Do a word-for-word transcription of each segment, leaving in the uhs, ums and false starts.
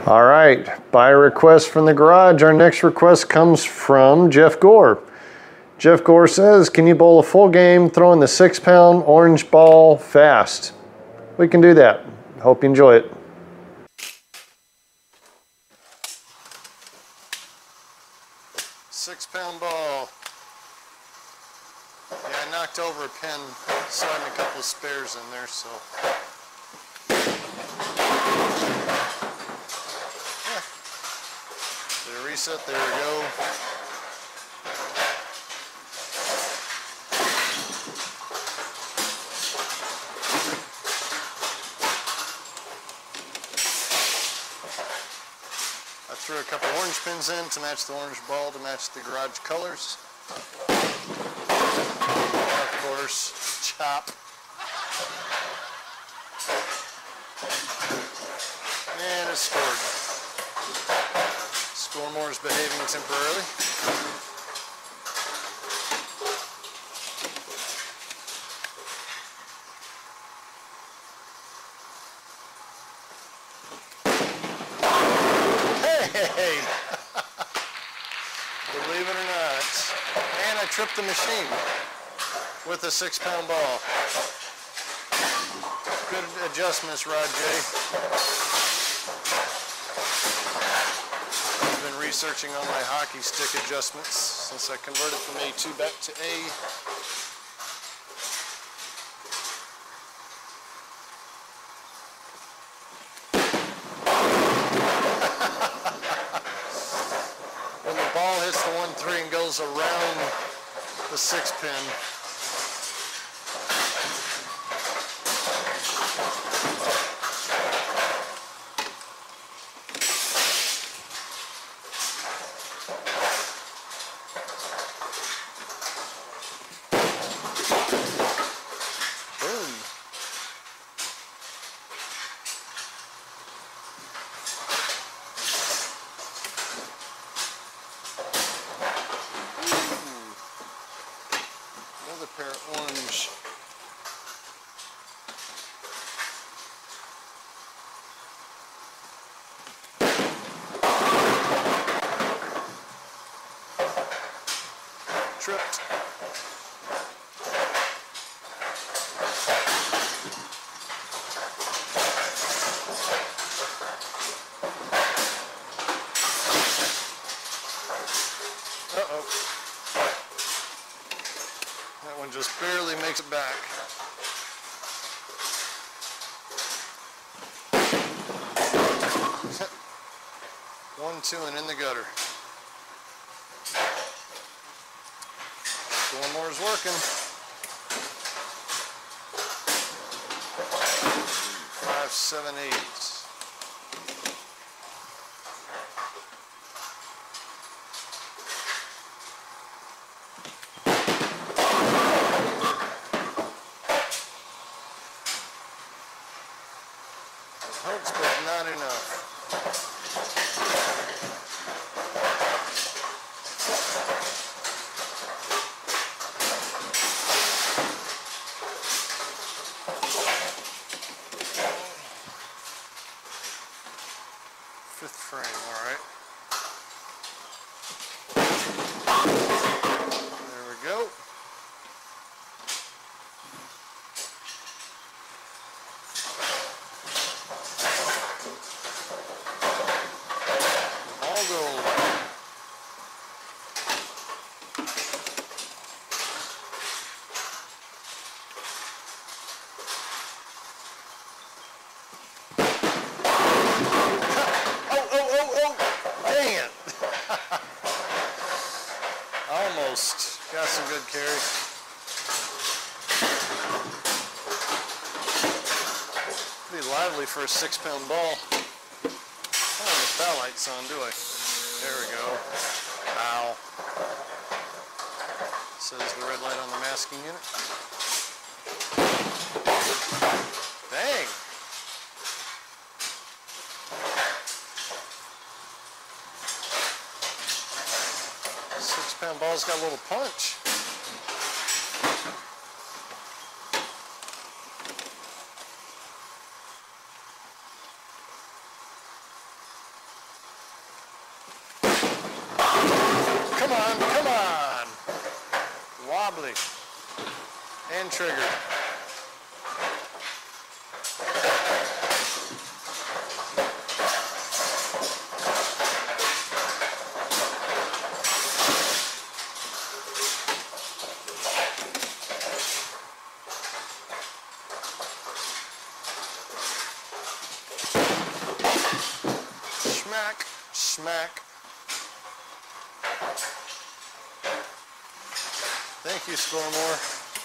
All right, by request from the garage, our next request comes from Jeff Gore. Jeff Gore says, can you bowl a full game throwing the six pound orange ball fast? We can do that. Hope you enjoy it. Six pound ball. Yeah, I knocked over a pin, sliding a couple of spares in there, so. Yeah. Did a reset, there we go. I threw a couple orange pins in to match the orange ball to match the garage colors. Of course, chop. And it scored. Scoremore is behaving temporarily. Hey! Believe it or not. And I tripped the machine with a six pound ball. Good adjustments, Rod J. I've been researching on my hockey stick adjustments since I converted from A two back to A. When the ball hits the one three and goes around the six pin, boom. Ooh. Another pair of orange. Tripped. Uh-oh. That one just barely makes it back. One, two, and in the gutter. Scoremore is working. Five, seven, eight. Hopes, but not enough. Fifth frame, all right. There we go. All gold. Almost. Got some good carry. Pretty lively for a six pound ball. I don't have the foul lights on, do I? There we go. Ow. Says the red light on the masking unit. Dang. Six pound ball's got a little punch. wobbly and triggered. Smack, smack. Thank you, Scoremore.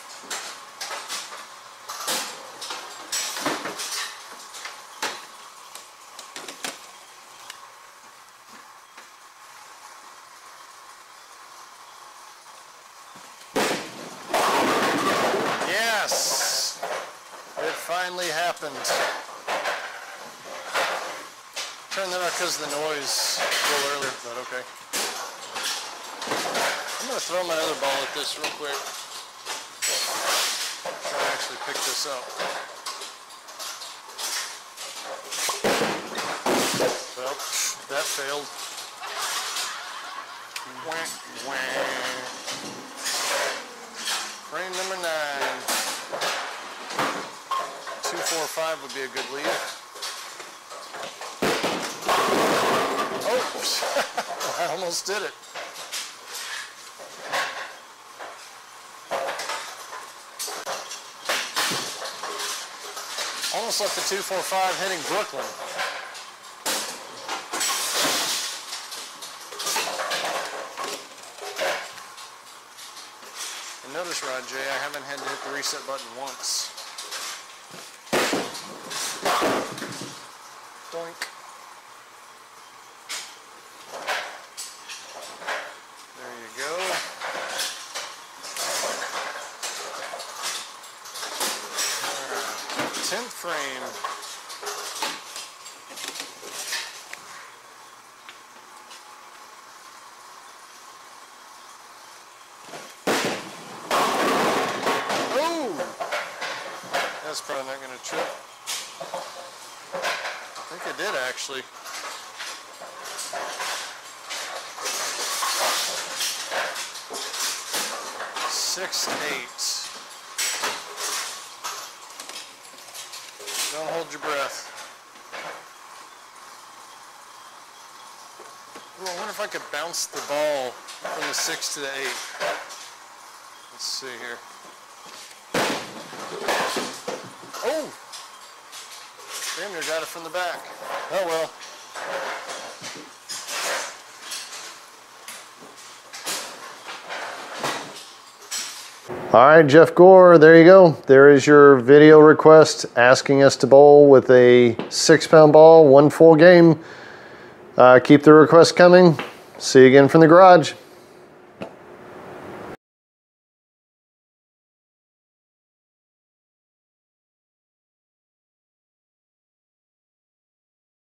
Yes! It finally happened. Turn that off because of the noise a little earlier, but okay. I'm going to throw my other ball at this real quick. Try to actually pick this up. Well, that failed. Wah, wah. Frame number nine. two four five would be a good lead. Oh, I almost did it. Almost like the two four five hitting Brooklyn. And notice, Rod J, I haven't had to hit the reset button once. Doink. There you go. All right. tenth frame. That's probably not going to trip. I think it did actually. Six, eight. Don't hold your breath. Ooh, I wonder if I could bounce the ball from the six to the eight. Let's see here. Oh! Damn near got it from the back. Oh well. All right, Jeff Gore, there you go. There is your video request asking us to bowl with a six pound ball, one full game. Uh, keep the request coming. See you again from the garage.